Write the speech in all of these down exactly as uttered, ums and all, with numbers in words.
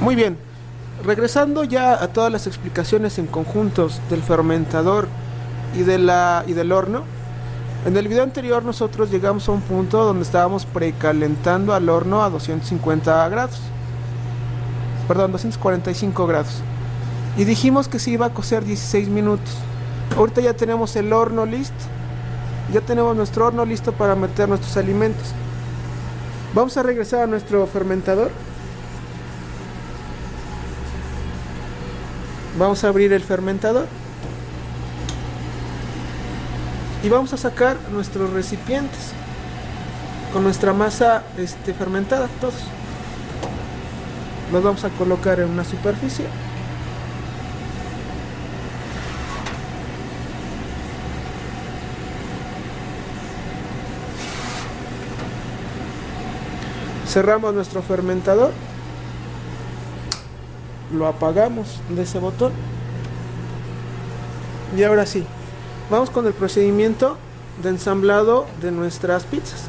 Muy bien, regresando ya a todas las explicaciones en conjuntos del fermentador y, de la, y del horno. En el video anterior nosotros llegamos a un punto donde estábamos precalentando al horno a doscientos cincuenta grados, perdón, doscientos cuarenta y cinco grados, y dijimos que se iba a cocer dieciséis minutos. Ahorita ya tenemos el horno listo, ya tenemos nuestro horno listo para meter nuestros alimentos. Vamos a regresar a nuestro fermentador. Vamos a abrir el fermentador y vamos a sacar nuestros recipientes con nuestra masa este, fermentada. Todos los vamos a colocar en una superficie. Cerramos nuestro fermentador, lo apagamos de ese botón y ahora sí, vamos con el procedimiento de ensamblado de nuestras pizzas.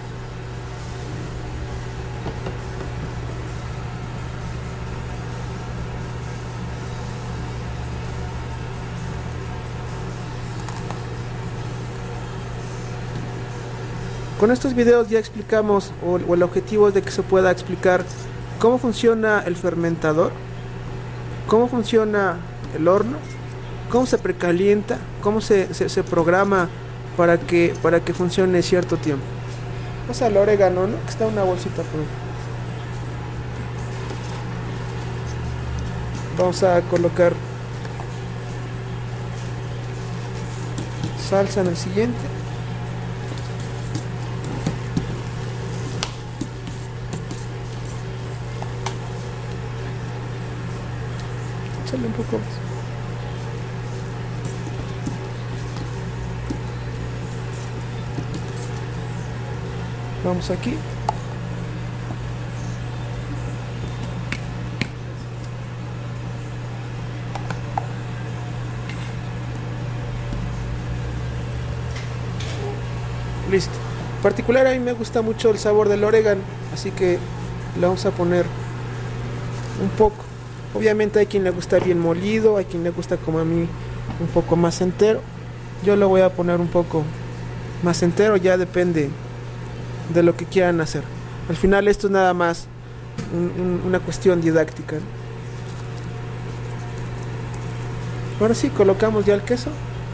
Con estos videos ya explicamos, o, o el objetivo es de que se pueda explicar cómo funciona el fermentador, cómo funciona el horno, cómo se precalienta, cómo se, se, se programa para que, para que funcione cierto tiempo. Vamos al orégano, ¿no? Que está una bolsita por ahí. Vamos a colocar salsa en el siguiente. Échale un poco más. Vamos aquí. Listo. En particular a mí me gusta mucho el sabor del orégano, así que le vamos a poner un poco. Obviamente hay quien le gusta bien molido, hay quien le gusta como a mí un poco más entero. Yo le voy a poner un poco más entero, ya depende de lo que quieran hacer. Al final esto es nada más un, un, una cuestión didáctica, ¿no? Ahora sí, colocamos ya el queso.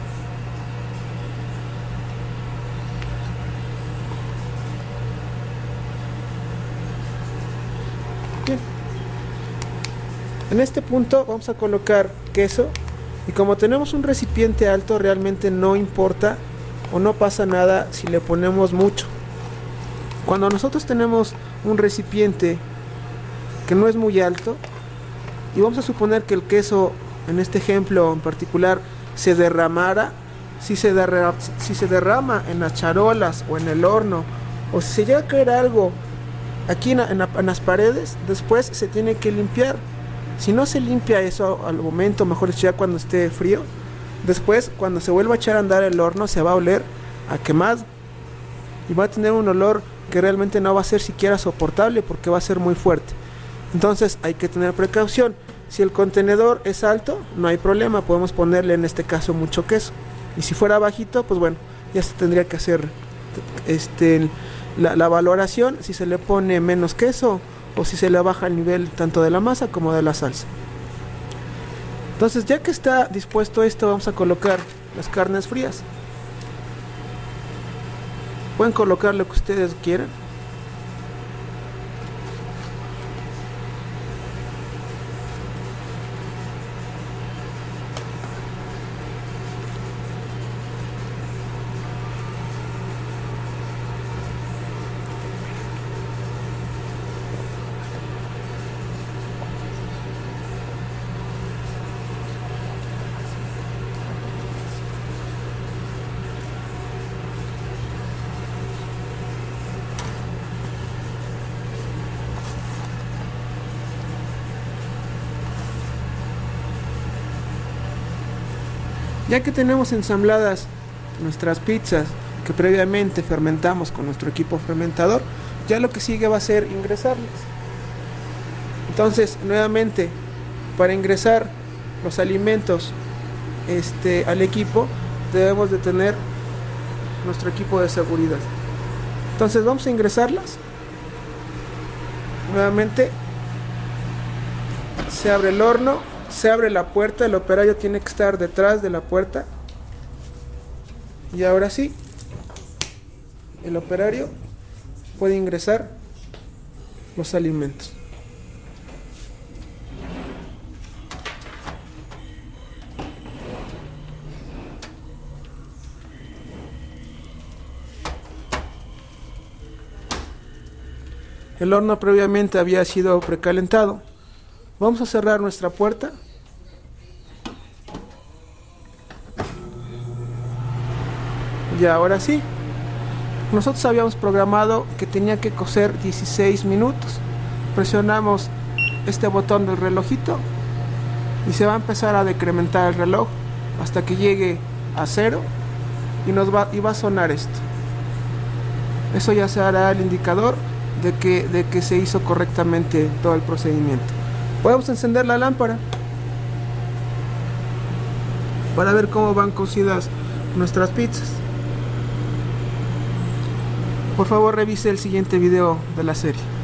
Bien. En este punto vamos a colocar queso, y como tenemos un recipiente alto, realmente no importa o no pasa nada si le ponemos mucho. Cuando nosotros tenemos un recipiente que no es muy alto, y vamos a suponer que el queso, en este ejemplo en particular, se derramara, si se, derra si se derrama en las charolas o en el horno, o si se llega a caer algo aquí en, en, en las paredes, después se tiene que limpiar. Si no se limpia eso al momento, mejor dicho ya cuando esté frío, después cuando se vuelva a echar a andar el horno se va a oler a quemado y va a tener un olor que realmente no va a ser siquiera soportable porque va a ser muy fuerte. Entonces hay que tener precaución. Si el contenedor es alto, no hay problema, podemos ponerle en este caso mucho queso, y si fuera bajito, pues bueno, ya se tendría que hacer este, la, la valoración, si se le pone menos queso o si se le baja el nivel tanto de la masa como de la salsa. Entonces, ya que está dispuesto esto, vamos a colocar las carnes frías. Pueden colocar lo que ustedes quieran. Ya que tenemos ensambladas nuestras pizzas que previamente fermentamos con nuestro equipo fermentador, ya lo que sigue va a ser ingresarlas. Entonces, nuevamente, para ingresar los alimentos este, al equipo, debemos de tener nuestro equipo de seguridad. Entonces vamos a ingresarlas. Nuevamente se abre el horno, se abre la puerta, el operario tiene que estar detrás de la puerta. Y ahora sí, el operario puede ingresar los alimentos. El horno previamente había sido precalentado. Vamos a cerrar nuestra puerta. Y ahora sí, nosotros habíamos programado que tenía que cocer dieciséis minutos. Presionamos este botón del relojito y se va a empezar a decrementar el reloj hasta que llegue a cero y nos va, y va a sonar esto. Eso ya se hará el indicador de que, de que se hizo correctamente todo el procedimiento. Podemos encender la lámpara para ver cómo van cocidas nuestras pizzas. Por favor, revise el siguiente video de la serie.